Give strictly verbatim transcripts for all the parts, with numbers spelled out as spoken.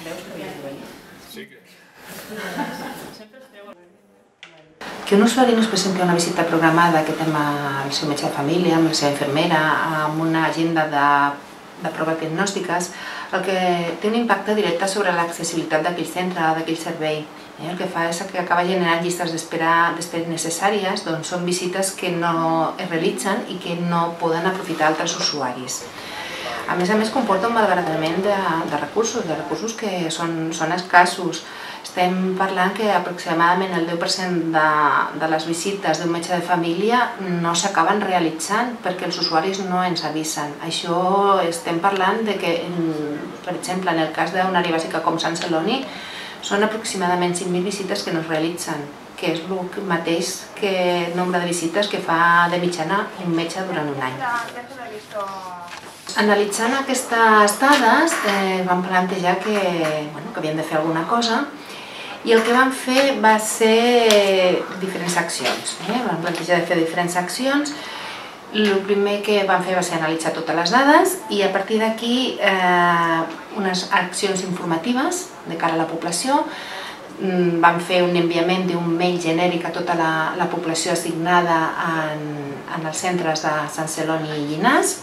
Que un usuari no es presenti a una visita programada que té amb el seu metge de família, amb la seva infermera, amb una agenda de, de proves diagnòstiques, el que té un impacte directe sobre l'accessibilitat d'aquell centre, d'aquell servei. Eh? El que fa és que acaba generant llistes d'espera necessàries, doncs són visites que no es realitzen i que no poden aprofitar altres usuaris. A més a més, comporta un malbaratament de, de recursos, de recursos que són, són escassos. Estem parlant que aproximadament el deu per cent de, de les visites d'un metge de família no s'acaben realitzant perquè els usuaris no ens avisen. Això estem parlant de que, per exemple, en el cas d'una àrea bàsica com Sant Celoni, són aproximadament cinc mil visites que no es realitzen, que és el mateix que el nombre de visites que fa de mitjana un metge durant un any. Analitzant aquestes dades, eh, vam plantejar que, bueno, que havíem de fer alguna cosa i el que vam fer va ser diferents accions. Eh? Vam plantejar de fer diferents accions. El primer que vam fer va ser analitzar totes les dades i a partir d'aquí eh, unes accions informatives de cara a la població. Vam fer un enviament d'un mail genèric a tota la, la població assignada en, en els centres de Sant Celoni i Llinars.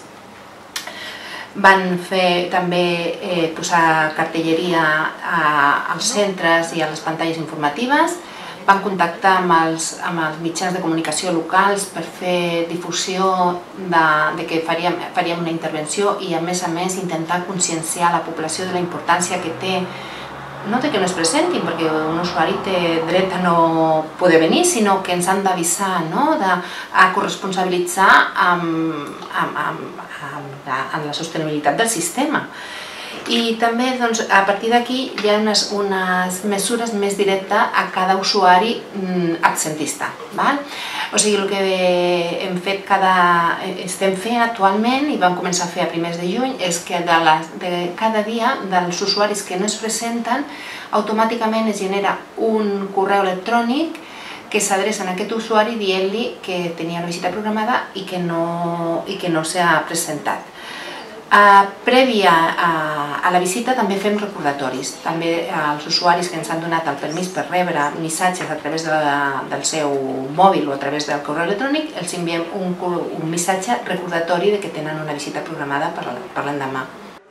Van fer també eh, posar cartelleria a, als centres i a les pantalles informatives. Van contactar amb els, amb els mitjans de comunicació locals per fer difusió de, de que faríem, faríem una intervenció i a més a més intentar conscienciar la població de la importància que té, no de que no es presentin, perquè un usuari té dret a no poder venir, sinó que ens han d'avisar, no? de, a corresponsabilitzar amb, amb, amb, amb, amb la sostenibilitat del sistema. I també doncs, a partir d'aquí hi ha unes, unes mesures més directes a cada usuari absentista. Val? O sigui, el que hem fet cada, estem fent actualment i vam començar a fer a primers de juny és que de, la, de cada dia dels usuaris que no es presenten automàticament es genera un correu electrònic que s'adrecen a aquest usuari dient-li que tenia una visita programada i que no, i que no s'ha presentat. Uh, prèvia a, a la visita també fem recordatoris. També als usuaris que ens han donat el permís per rebre missatges a través de la, del seu mòbil o a través del correu electrònic, els enviem un, un missatge recordatori de que tenen una visita programada per, per l'endemà.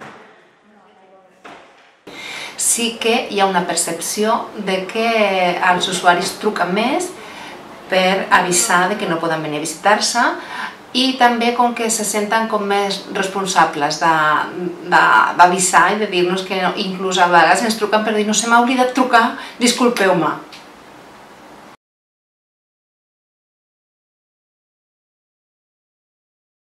Sí que hi ha una percepció de que els usuaris truquen més per avisar de que no poden venir a visitar-se i també com que se senten com més responsables d'avisar i de dir-nos que no, inclús a vegades ens truquen per dir no se m'ha oblidat trucar, disculpeu-me.